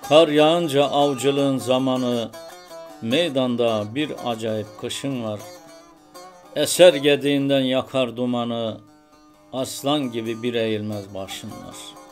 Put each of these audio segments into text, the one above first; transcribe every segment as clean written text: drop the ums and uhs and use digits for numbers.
Kar yağınca avcılığın zamanı, meydanda bir acayip kışın var. Eser gediğinden yakar dumanı, aslan gibi bir eğilmez başın var.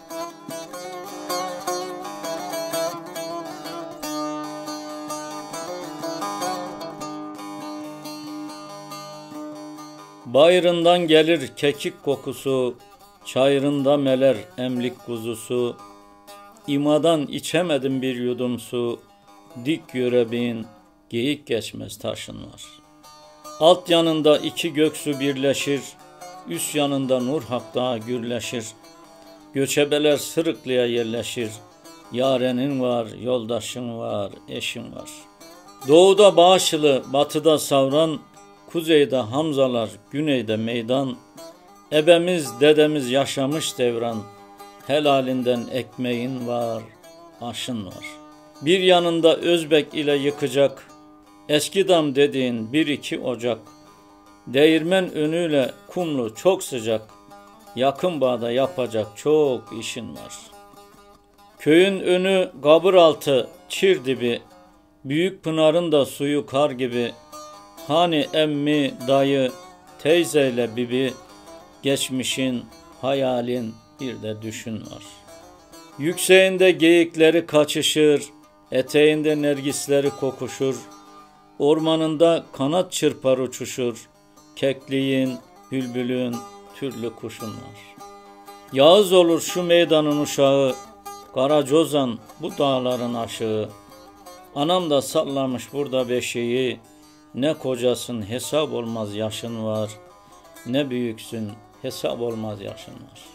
Bayırından gelir kekik kokusu, çayırında meler emlik kuzusu. İmadan içemedim bir yudum su, dik yüreğin geyik geçmez taşın var. Alt yanında iki göksu birleşir, üst yanında Nur Hak Dağı gürleşir. Göçebeler Sırıklı'ya yerleşir, yarenin var, yoldaşın var, eşin var. Doğuda Bağışlı, batıda Savran, kuzeyde Hamzalar, güneyde meydan. Ebemiz, dedemiz yaşamış devran, helalinden ekmeğin var, aşın var. Bir yanında Özbek ile yıkacak, Eskidam dediğin bir iki ocak. Değirmen önüyle kumlu çok sıcak, yakın bağda yapacak çok işin var. Köyün önü kabır altı, çir dibi, büyük pınarın da suyu kar gibi. Hani emmi, dayı, teyzeyle bibi, geçmişin, hayalin bir de düşün var. Yükseğinde geyikleri kaçışır, eteğinde nergisleri kokuşur. Ormanında kanat çırpar uçuşur, kekliğin, bülbülün, türlü kuşun var. Yağız olur şu meydanın uşağı, Karacozan bu dağların aşığı. Anam da sallamış burada beşiği, ne kocasın hesap olmaz yaşın var, ne büyüksün hesap olmaz yaşın var.